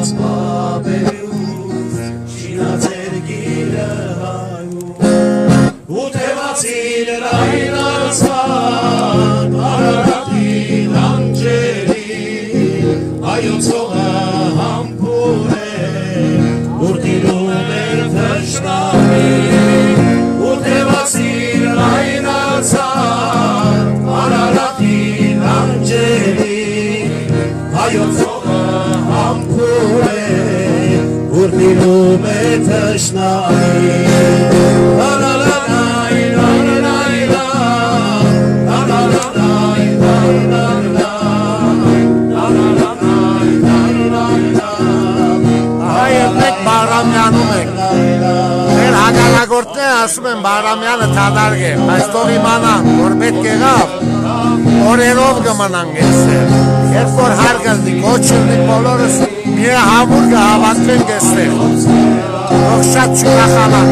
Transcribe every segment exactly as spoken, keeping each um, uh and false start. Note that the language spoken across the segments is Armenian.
Ասում եմ Բարամյանը թադարգե, բայց թող իմանան, որ պետք եղավ օրերով կմնան գեստեր, երբ որ հարգալի կոչրնի բոլորս միահամուր կհավատվեն գեստեր, թող շատ չուրախանան։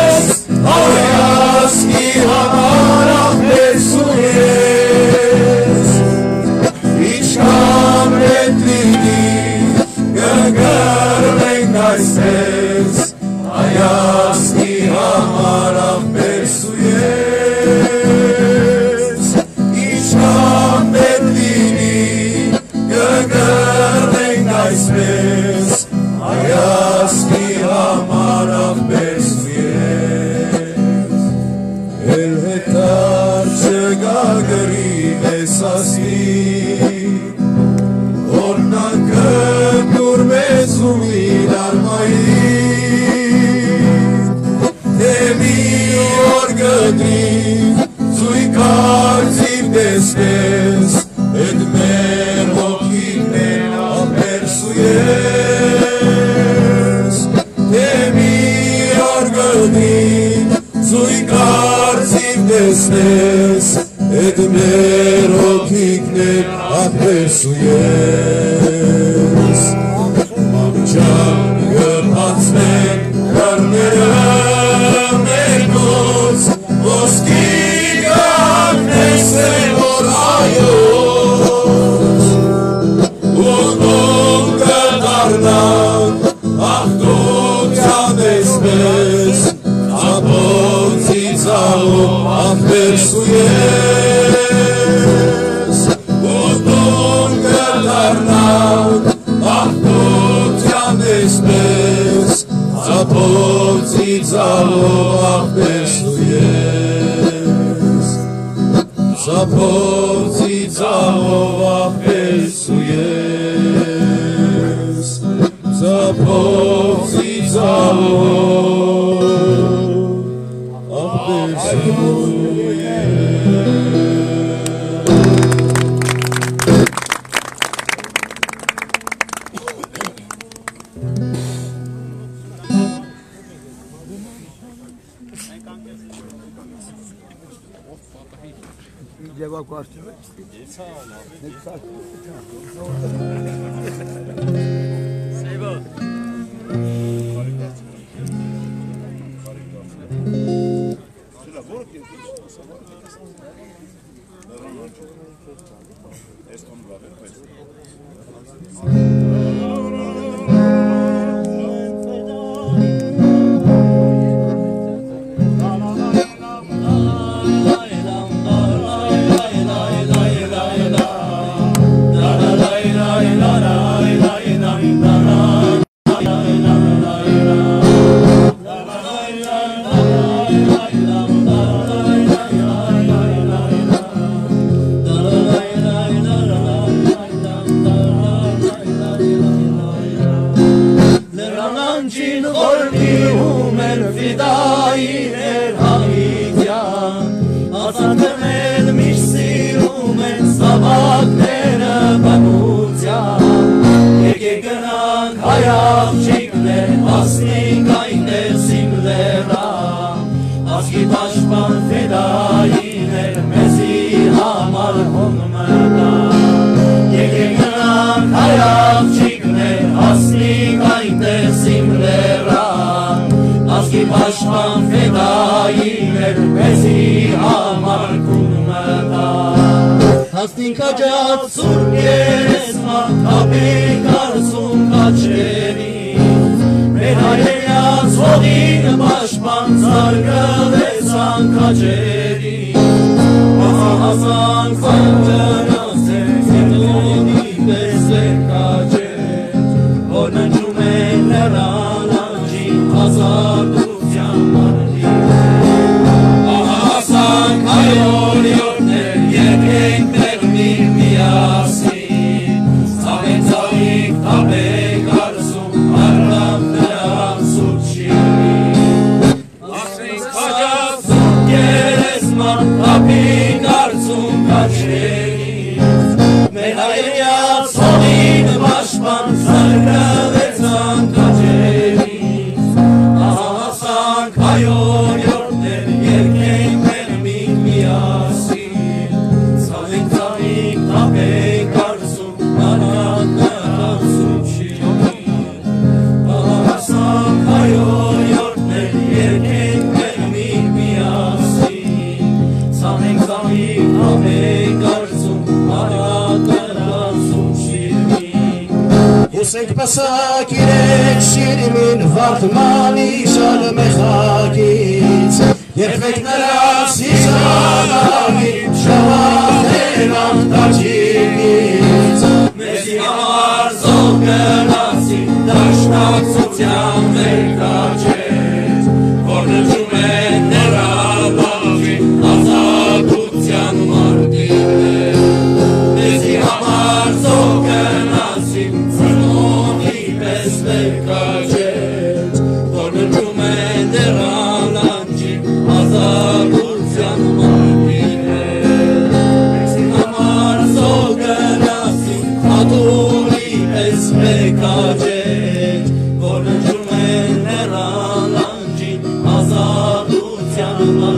Oh, yeah. մեզ հայասկի համար աղբերս ու ես էլ հետար չգագրի մեզ ասվի օրնակը դուր մեզ ու իր արմայի թե մի օր գտնի զույգ արծիվ տեսնես Էդ մեր հոգիքներ աղբերս ու ես Թե մի օր գտնի զույգ արծիվ տեսնես Էդ մեր հոգիքներ աղբերս ու ես Մամջան գպացնեն կարները մեր գոց ոսկի գաղնես է որ այոց Ուղում կդարնանք աղդության էսպես Ծապոցի ծաղում աղբերս ու ես Ուղում կդարնանք աղդության էսպես Ծապոցի ծաղում աղբերս ու ես Ծապոցի ծաղում աղբերս ու ես Ծապոցի ծաղում աղբերս ու Cevap karşılığı. Seybo. Pasak irek şirimin vartmani şal mexakit Yerfek neras izanagit Şavaderan tacibit Mezi amar zolgena Մատուրի պես մեկաջեր, որ նջում են նեռան անջին, ազատության